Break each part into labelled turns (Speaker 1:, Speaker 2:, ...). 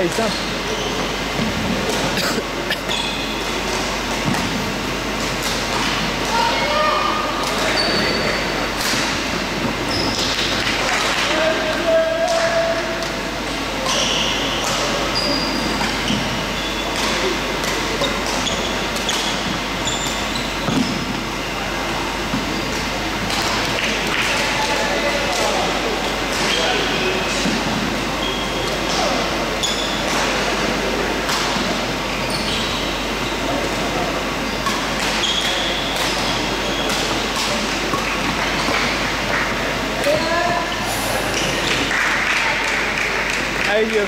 Speaker 1: Allez, simple. Allez, Guillaume.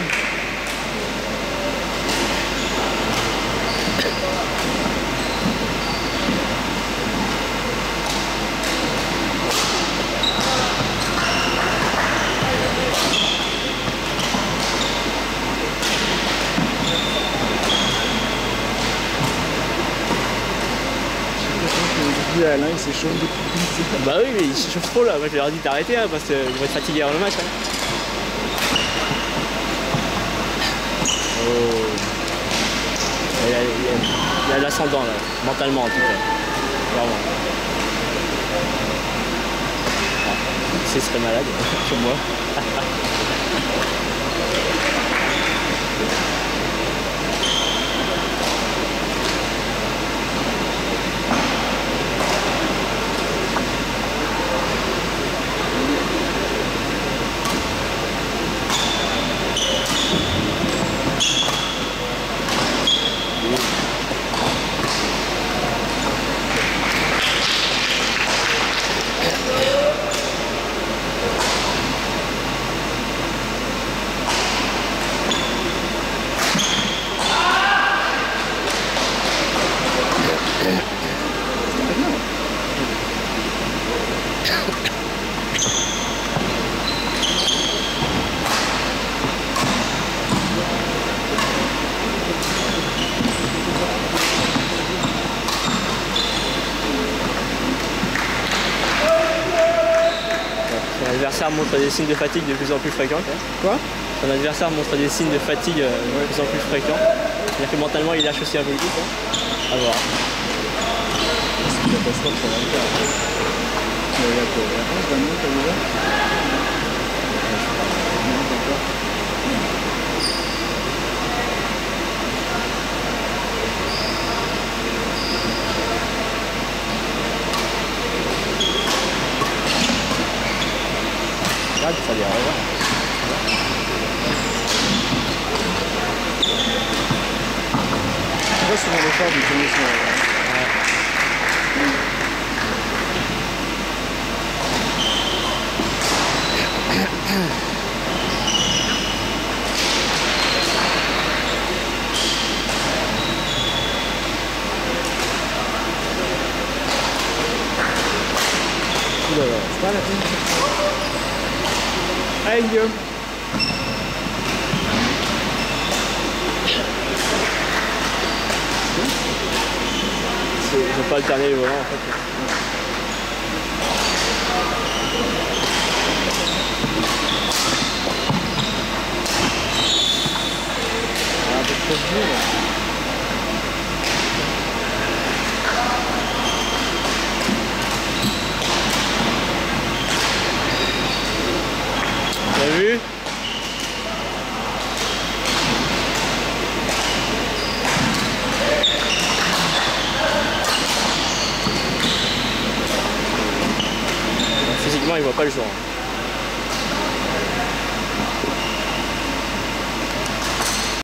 Speaker 2: Alain il s'échauffe depuis.
Speaker 1: Bah oui, mais il s'échauffe trop là. Moi je leur ai dit d'arrêter hein, parce qu'ils vont être fatigués avant le match. Hein. Oh. Il y a l'ascendant là, mentalement en tout cas. Clairement. Il serait malade, comme moi. L'adversaire montre des signes de fatigue de plus en plus fréquents.
Speaker 2: Quoi?
Speaker 1: Son adversaire montre des signes de fatigue de plus en plus fréquents. C'est-à-dire que mentalement il lâche aussi un peu le coup. À voir.
Speaker 2: C'est une catastrophe sur la carte. Il y a quoi? La France d'un minute à déjà?
Speaker 1: Ça vient, revoir.
Speaker 2: On voit souvent l'effort du commission. Oulala, c'est pas la fin.
Speaker 1: Allez Guillaume. Je vais pas alterner les volants en fait.
Speaker 2: Un peu trop vieux là.
Speaker 1: T'as vu? Physiquement il voit pas le jour.